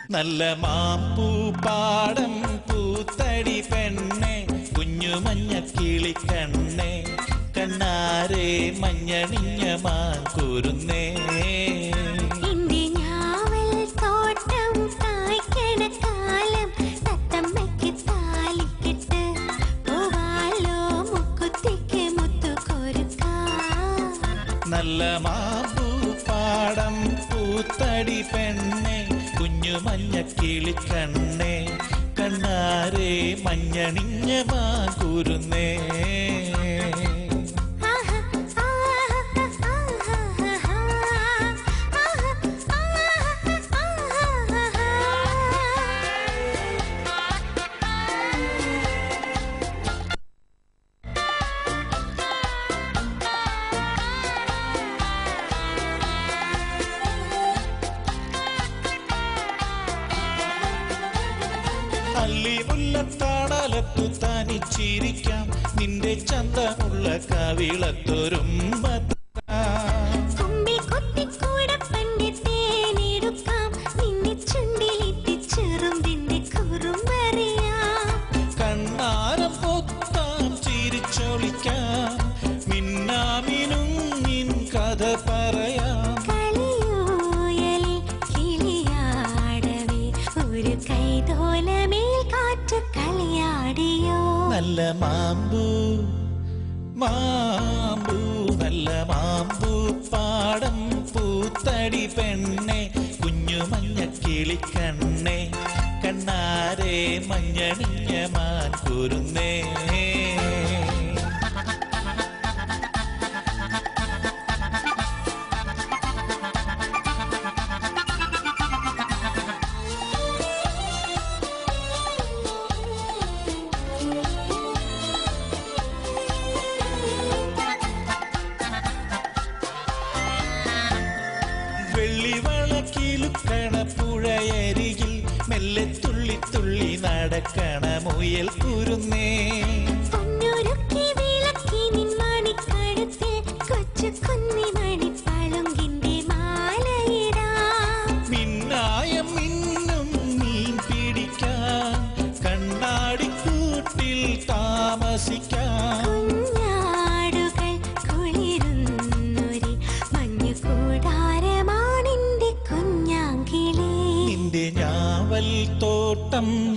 നല്ല മാമ്പൂപ്പാടം പൂത്തടി പെണ്ണെ കുഞ്ഞു മഞ്ഞ കിളിക്കണ്ണേ കണ്ണാരെ മഞ്ഞണിഞ്ഞ മാങ്കൂരുന്നേ നല്ല മാമ്പൂപ്പാടം പൂത്തടി പെണ്ണെ കുഞ്ഞു മഞ്ഞ കിളിക്കണ്ണേ കണ്ണാരെ മഞ്ഞണിഞ്ഞ മാങ്കൂരുന്നേ അല്ലിമുല്ലത്താടലത്തു തനിച്ചിരിക്കാം നിന്റെ ചന്തമുള്ള കവിളത്തൊരുമ്പ കണ്ണാരം പൊത്താം ചിരിച്ചൊളിക്കാം മിന്നാമിനും നിൻ കഥ പറയാം നല്ല മാമ്പൂ മാമ്പൂ നല്ല മാമ്പൂ പാടം പൂത്തടി പെണ്ണെ കുഞ്ഞു മഞ്ഞ കിളിക്കണ്ണേ കണ്ണാരെ മഞ്ഞണിഞ്ഞ മാൻകൂരുന്നേ വെള്ളിവളക്കിലുക്കണ പുഴയരികിൽ മെല്ലെ തുള്ളി തുള്ളി നടക്കണ മുയൽ കുരുന്നേ മിന്നായം മിന്നും മീൻ പിടിക്കാൻ കണ്ണാടിക്കൂട്ടിൽ താമസിക്കാൻ തോട്ടം